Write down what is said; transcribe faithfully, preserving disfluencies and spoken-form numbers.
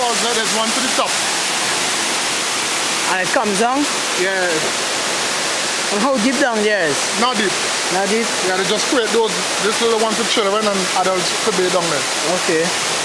balls there, there's one to the top. And it comes down? Yeah. And how deep down there is? Not deep. Not deep? Yeah, they just create those, this little one for children and adults could be down there. Okay.